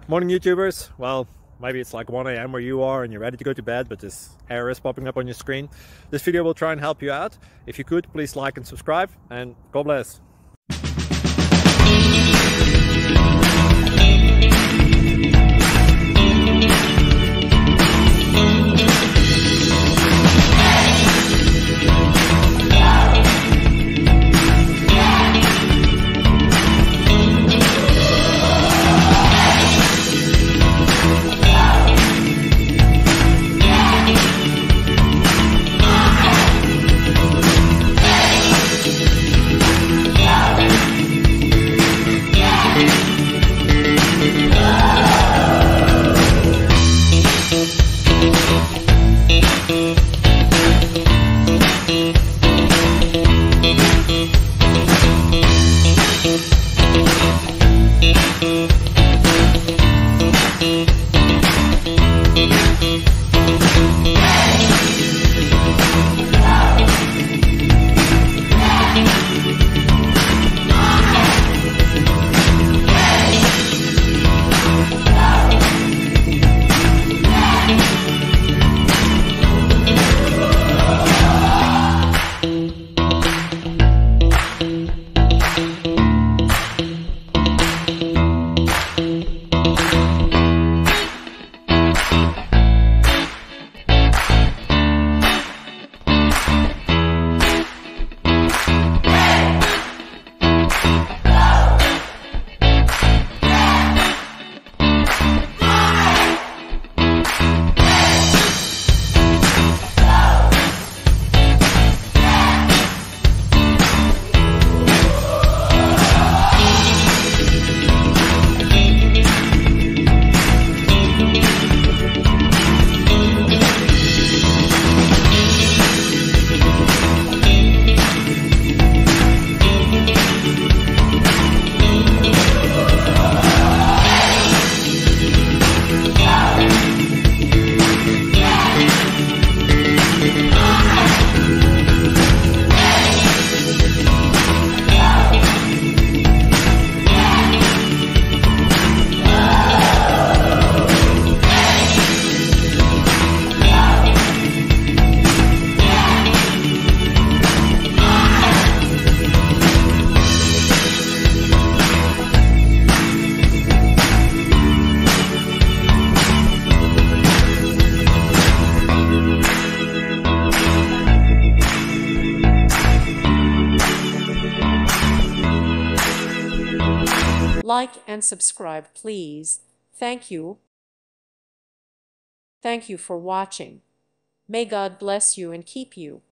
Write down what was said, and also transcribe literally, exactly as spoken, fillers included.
Morning YouTubers. Well, maybe it's like one A M where you are and you're ready to go to bed, but this error is popping up on your screen. This video will try and help you out. If you could, please like and subscribe, and God bless. Like and subscribe, please. Thank you. Thank you for watching. May God bless you and keep you.